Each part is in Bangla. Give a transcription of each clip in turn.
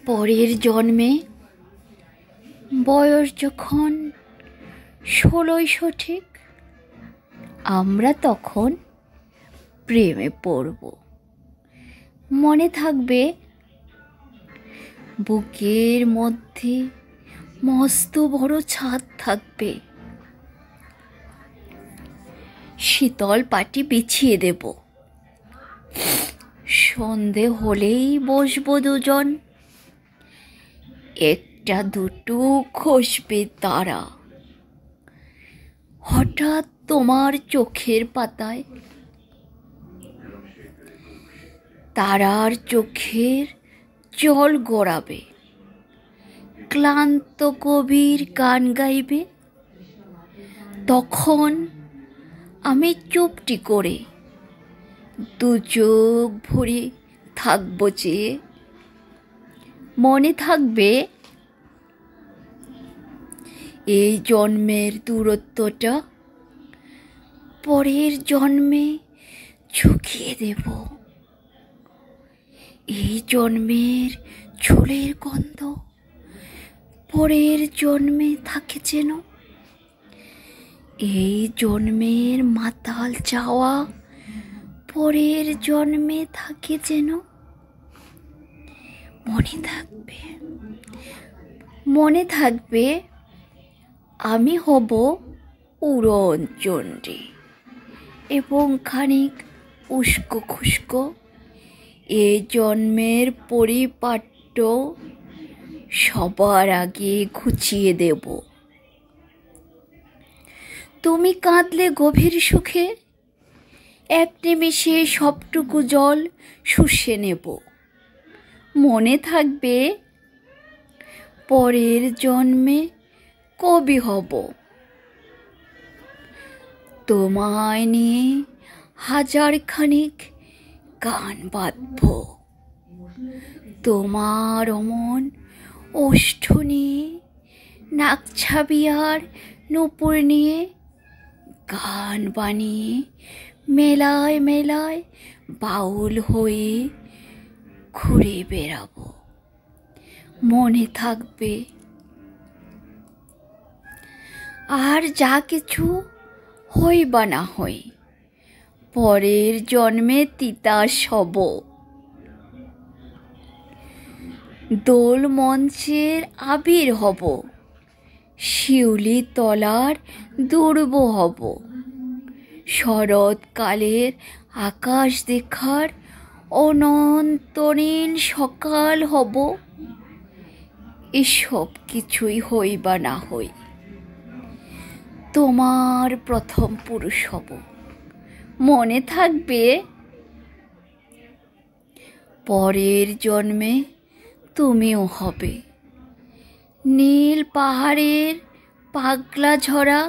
পরের জন্মে বয়স যখন 16 সঠিক, আমরা তখন প্রেমে পড়ব। মনে থাকবে বুকের মধ্যে মস্ত বড় ছাদ থাকবে, শীতল পাটি বিছিয়ে দেব। সন্ধে হলেই বসবো দুজন, একটা দুটো খসবে তারা। হঠাৎ তোমার চোখের পাতায় তারার চোখের জল গড়াবে, ক্লান্ত কবির গান গাইবে। তখন আমি চুপটি করে দু চোখ ভরে থাকবো চেয়ে। মনে থাকবে এই জন্মের দূরত্বটা পরের জন্মে চুকিয়ে দেব। এই জন্মের চুলের গন্ধ পরের জন্মে থাকে যেন, এই জন্মের মাতাল চাওয়া পরের জন্মে থাকে যেন। মনে থাকবে আমি হব উড়ন চণ্ডী এবং খানিক উস্কো খুস্কো। এ জন্মের পরিপাট্য সবার আগে ঘুচিয়ে দেব। তুমি কাঁদলে গভীর সুখে এক নিমেষে সবটুকু জল শুষে নেব। মনে থাকবে পরের জন্মে কবি হব, তোমায় নিয়ে হাজার খানিক গান বাঁধব। তোমার অমন ওষ্ঠ নিয়ে, নাকছাবি আর নূপুর নিয়ে গান বানিয়ে মেলায় মেলায় বাউল হয়ে ঘুরে বেড়াবো। মনে থাকবে আর যা কিছু হই বা না হই পরের জন্মে তিতাস হব। দোল মঞ্চের আবির হব, শিউলি তলার দুর্ব হব। শরৎকালের আকাশ দেখার অনন্তনীল সকাল হব। এসব কিছুই হই বা না হই তোমার প্রথম পুরুষ হব। মনে থাকবে পরের জন্মে তুমিও হবে নীল পাহাড়ের পাগলা ঝরা।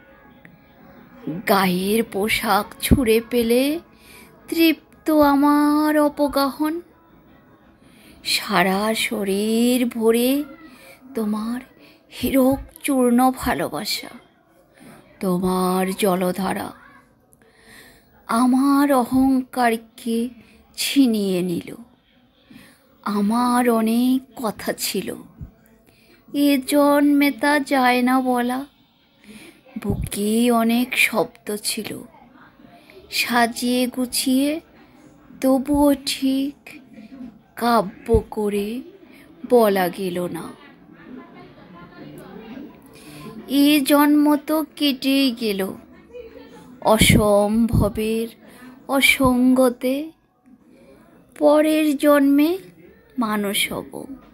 গায়ের পোশাক ছুঁড়ে পেলে তৃপ্ত আমার অপগাহন। সারা শরীর ভরে তোমার হীরক চূর্ণ ভালোবাসা, তোমার জলধারা আমার অহংকারকে ছিনিয়ে নিল। আমার অনেক কথা ছিল, এ জন্মে তা যায় না বলা। বুকে অনেক শব্দ ছিল, সাজিয়ে গুছিয়ে তবুও ঠিক কাব্য করে বলা গেল না। এ জন্ম তো কেটেই গেল অসম্ভবের অসঙ্গতে। পরের জন্মে মানুষ হব,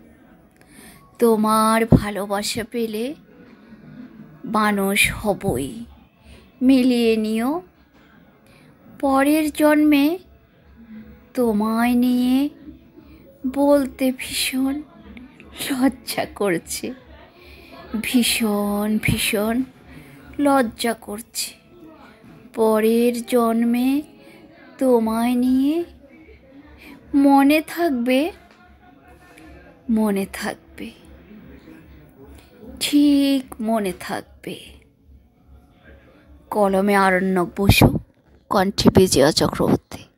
তোমার ভালোবাসা পেলে মানুষ হবই। মিলিয়ে নিও পরের জন্মে তোমায় নিয়ে বলতে ভীষণ লজ্জা করছে, ভীষণ ভীষণ লজ্জা করছে। পরের জন্মে তোমায় নিয়ে মনে থাকবে, মনে থাকবে, ঠিক মনে থাকবে। কলমে আরণ্যক বসু, কণ্ঠে বিজয়া চক্রবর্তী।